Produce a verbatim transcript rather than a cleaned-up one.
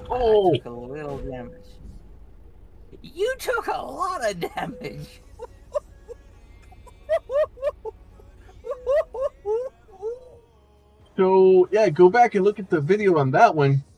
I Oh, took a little damage. You took a lot of damage. so yeah, go back and look at the video on that one.